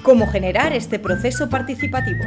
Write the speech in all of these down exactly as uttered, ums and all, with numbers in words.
¿Cómo generar este proceso participativo?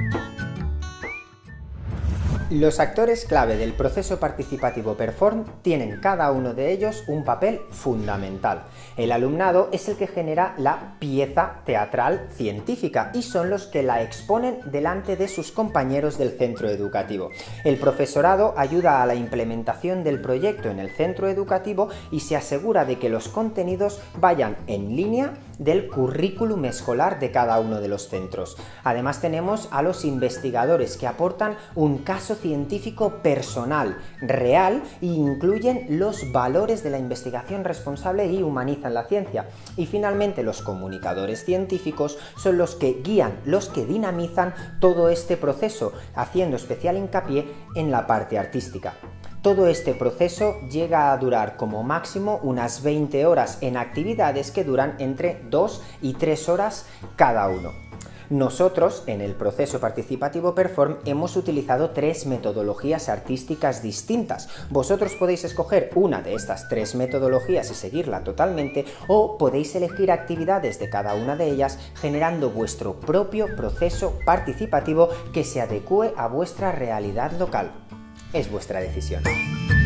Los actores clave del proceso participativo Perform tienen cada uno de ellos un papel fundamental. El alumnado es el que genera la pieza teatral científica y son los que la exponen delante de sus compañeros del centro educativo. El profesorado ayuda a la implementación del proyecto en el centro educativo y se asegura de que los contenidos vayan en línea del currículum escolar de cada uno de los centros. Además tenemos a los investigadores que aportan un caso científico personal, real, e incluyen los valores de la investigación responsable y humanizan la ciencia. Y finalmente los comunicadores científicos son los que guían, los que dinamizan todo este proceso, haciendo especial hincapié en la parte artística. Todo este proceso llega a durar como máximo unas veinte horas en actividades que duran entre dos y tres horas cada uno. Nosotros, en el proceso participativo Perform, hemos utilizado tres metodologías artísticas distintas. Vosotros podéis escoger una de estas tres metodologías y seguirla totalmente, o podéis elegir actividades de cada una de ellas generando vuestro propio proceso participativo que se adecue a vuestra realidad local. Es vuestra decisión.